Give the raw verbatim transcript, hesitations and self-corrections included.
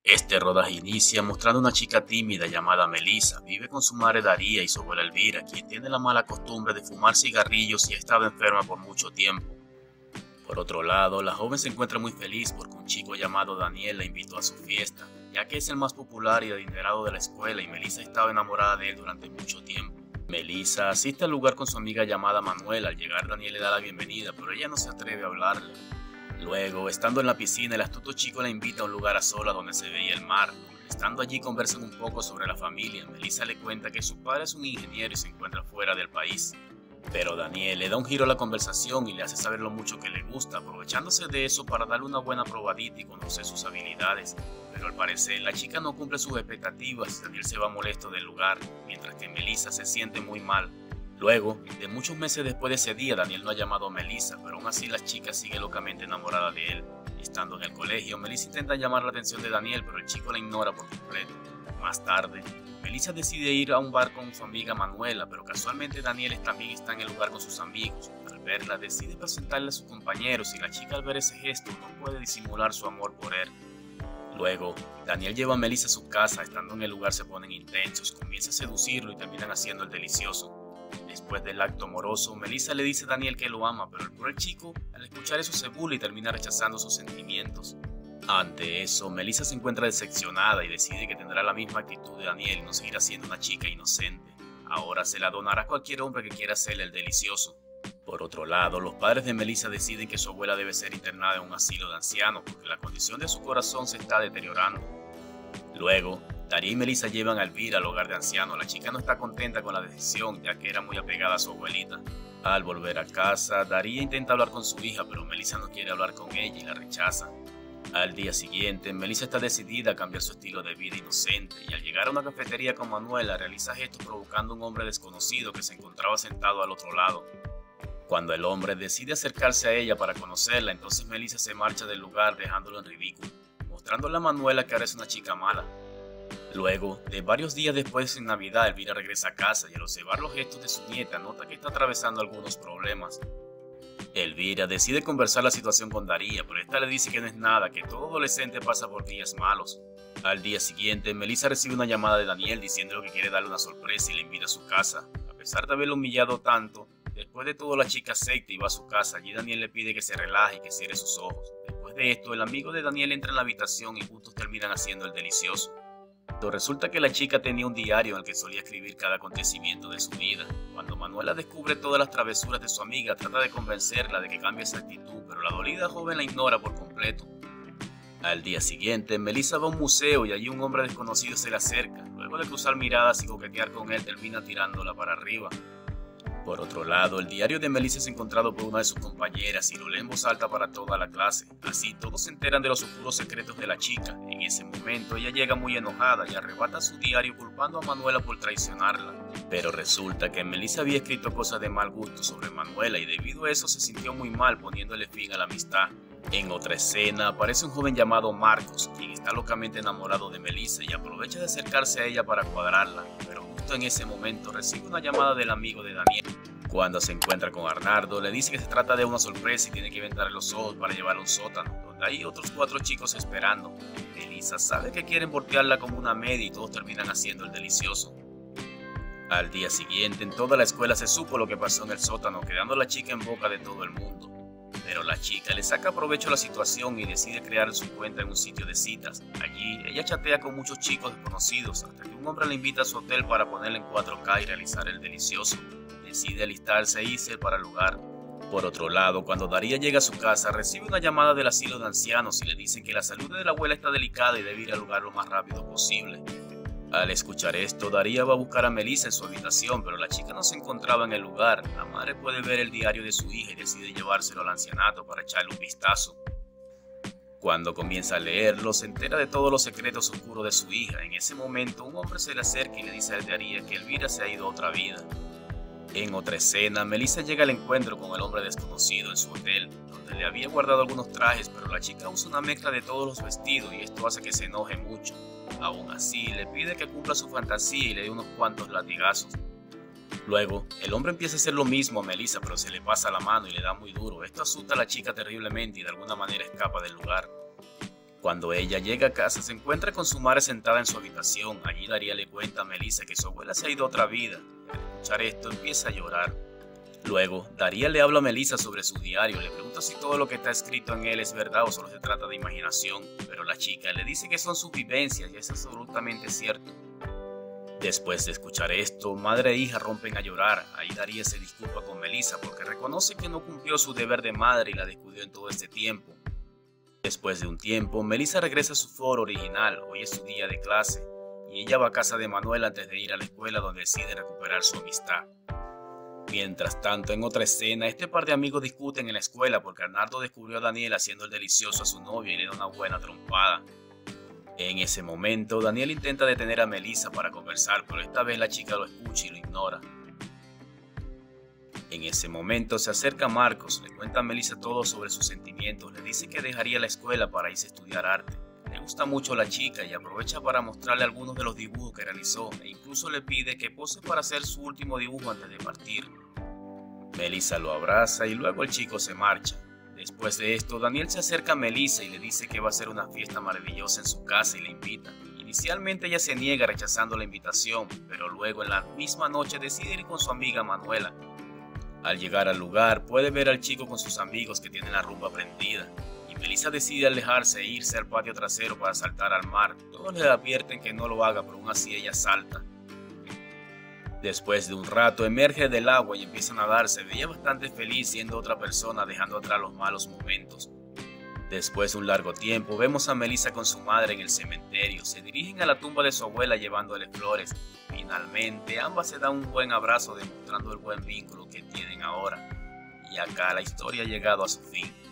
Este rodaje inicia mostrando a una chica tímida llamada Melissa. Vive con su madre Daría y su abuela Elvira, quien tiene la mala costumbre de fumar cigarrillos y ha estado enferma por mucho tiempo. Por otro lado, la joven se encuentra muy feliz porque un chico llamado Daniel la invitó a su fiesta, ya que es el más popular y adinerado de la escuela y Melissa estaba enamorada de él durante mucho tiempo. Melissa asiste al lugar con su amiga llamada Manuela. Al llegar, Daniel le da la bienvenida, pero ella no se atreve a hablarle. Luego, estando en la piscina, el astuto chico la invita a un lugar a solas donde se veía el mar. Estando allí conversan un poco sobre la familia. Melissa le cuenta que su padre es un ingeniero y se encuentra fuera del país. Pero Daniel le da un giro a la conversación y le hace saber lo mucho que le gusta, aprovechándose de eso para darle una buena probadita y conocer sus habilidades. Pero al parecer la chica no cumple sus expectativas y Daniel se va molesto del lugar, mientras que Melissa se siente muy mal. Luego, de muchos meses después de ese día, Daniel no ha llamado a Melissa, pero aún así la chica sigue locamente enamorada de él. Estando en el colegio, Melissa intenta llamar la atención de Daniel, pero el chico la ignora por completo. Más tarde, Melissa decide ir a un bar con su amiga Manuela, pero casualmente Daniel también está en el lugar con sus amigos. Al verla, decide presentarle a sus compañeros y la chica al ver ese gesto no puede disimular su amor por él. Luego, Daniel lleva a Melissa a su casa. Estando en el lugar se ponen intensos, comienza a seducirlo y terminan haciendo el delicioso. Después del acto amoroso, Melissa le dice a Daniel que lo ama, pero el cruel chico, al escuchar eso, se burla y termina rechazando sus sentimientos. Ante eso, Melissa se encuentra decepcionada y decide que tendrá la misma actitud de Daniel y no seguirá siendo una chica inocente. Ahora se la donará a cualquier hombre que quiera hacerle el delicioso. Por otro lado, los padres de Melissa deciden que su abuela debe ser internada en un asilo de ancianos porque la condición de su corazón se está deteriorando. Luego, Daría y Melissa llevan a Elvira al hogar de ancianos. La chica no está contenta con la decisión, ya que era muy apegada a su abuelita. Al volver a casa, Daría intenta hablar con su hija, pero Melissa no quiere hablar con ella y la rechaza. Al día siguiente, Melissa está decidida a cambiar su estilo de vida inocente y al llegar a una cafetería con Manuela realiza gestos provocando a un hombre desconocido que se encontraba sentado al otro lado. Cuando el hombre decide acercarse a ella para conocerla, entonces Melissa se marcha del lugar dejándolo en ridículo, mostrándole a Manuela que ahora es una chica mala. Luego, de varios días después en Navidad, Elvira regresa a casa y al observar los gestos de su nieta nota que está atravesando algunos problemas. Elvira decide conversar la situación con Daría, pero esta le dice que no es nada, que todo adolescente pasa por días malos. Al día siguiente, Melissa recibe una llamada de Daniel diciendo que quiere darle una sorpresa y le invita a su casa. A pesar de haberlo humillado tanto, después de todo la chica acepta y va a su casa. Allí Daniel le pide que se relaje y que cierre sus ojos. Después de esto, el amigo de Daniel entra en la habitación y juntos terminan haciendo el delicioso. Pero resulta que la chica tenía un diario en el que solía escribir cada acontecimiento de su vida. Cuando Manuela descubre todas las travesuras de su amiga, trata de convencerla de que cambie esa actitud, pero la dolida joven la ignora por completo. Al día siguiente, Melissa va a un museo y allí un hombre desconocido se le acerca. Luego de cruzar miradas y coquetear con él, termina tirándola para arriba. Por otro lado, el diario de Melissa es encontrado por una de sus compañeras y lo lee en voz alta para toda la clase. Así, todos se enteran de los oscuros secretos de la chica. En ese momento, ella llega muy enojada y arrebata su diario culpando a Manuela por traicionarla. Pero resulta que Melissa había escrito cosas de mal gusto sobre Manuela y debido a eso se sintió muy mal, poniéndole fin a la amistad. En otra escena, aparece un joven llamado Marcos, quien está locamente enamorado de Melissa y aprovecha de acercarse a ella para cuadrarla. Pero justo en ese momento recibe una llamada del amigo de Daniel. Cuando se encuentra con Arnaldo, le dice que se trata de una sorpresa y tiene que vendarle los ojos para llevarlo a un sótano, donde hay otros cuatro chicos esperando. Melissa sabe que quieren voltearla como una media y todos terminan haciendo el delicioso. Al día siguiente, en toda la escuela se supo lo que pasó en el sótano, quedando la chica en boca de todo el mundo. Pero la chica le saca provecho a la situación y decide crear su cuenta en un sitio de citas. Allí, ella chatea con muchos chicos desconocidos hasta que un hombre la invita a su hotel para ponerla en cuatro K y realizar el delicioso. Decide alistarse e irse para el lugar. Por otro lado, cuando Daría llega a su casa, recibe una llamada del asilo de ancianos y le dicen que la salud de la abuela está delicada y debe ir al lugar lo más rápido posible. Al escuchar esto, Daría va a buscar a Melissa en su habitación, pero la chica no se encontraba en el lugar. La madre puede ver el diario de su hija y decide llevárselo al ancianato para echarle un vistazo. Cuando comienza a leerlo, se entera de todos los secretos oscuros de su hija. En ese momento, un hombre se le acerca y le dice a Daría que Elvira se ha ido a otra vida. En otra escena, Melissa llega al encuentro con el hombre desconocido en su hotel, donde le había guardado algunos trajes, pero la chica usa una mezcla de todos los vestidos y esto hace que se enoje mucho. Aún así, le pide que cumpla su fantasía y le dé unos cuantos latigazos. Luego, el hombre empieza a hacer lo mismo a Melissa, pero se le pasa la mano y le da muy duro. Esto asusta a la chica terriblemente y de alguna manera escapa del lugar. Cuando ella llega a casa se encuentra con su madre sentada en su habitación. Allí Daría le cuenta a Melissa que su abuela se ha ido a otra vida. Al escuchar esto empieza a llorar. Luego, Daría le habla a Melissa sobre su diario, le pregunta si todo lo que está escrito en él es verdad o solo se trata de imaginación, pero la chica le dice que son sus vivencias y es absolutamente cierto. Después de escuchar esto, madre e hija rompen a llorar. Ahí Daría se disculpa con Melissa porque reconoce que no cumplió su deber de madre y la descuidó en todo este tiempo. Después de un tiempo, Melissa regresa a su foro original. Hoy es su día de clase y ella va a casa de Manuel antes de ir a la escuela, donde decide recuperar su amistad. Mientras tanto, en otra escena, este par de amigos discuten en la escuela porque Arnaldo descubrió a Daniel haciendo el delicioso a su novia y le da una buena trompada. En ese momento, Daniel intenta detener a Melissa para conversar, pero esta vez la chica lo escucha y lo ignora. En ese momento se acerca Marcos, le cuenta a Melissa todo sobre sus sentimientos, le dice que dejaría la escuela para irse a estudiar arte. Le gusta mucho la chica y aprovecha para mostrarle algunos de los dibujos que realizó e incluso le pide que pose para hacer su último dibujo antes de partir. Melissa lo abraza y luego el chico se marcha. Después de esto, Daniel se acerca a Melissa y le dice que va a hacer una fiesta maravillosa en su casa y la invita. Inicialmente ella se niega rechazando la invitación, pero luego en la misma noche decide ir con su amiga Manuela. Al llegar al lugar, puede ver al chico con sus amigos que tienen la rumba prendida. Melissa decide alejarse e irse al patio trasero para saltar al mar. Todos le advierten que no lo haga, pero aún así ella salta. Después de un rato emerge del agua y empieza a nadar. Se veía bastante feliz siendo otra persona, dejando atrás los malos momentos. Después de un largo tiempo vemos a Melissa con su madre en el cementerio. Se dirigen a la tumba de su abuela llevándole flores. Finalmente ambas se dan un buen abrazo demostrando el buen vínculo que tienen ahora. Y acá la historia ha llegado a su fin.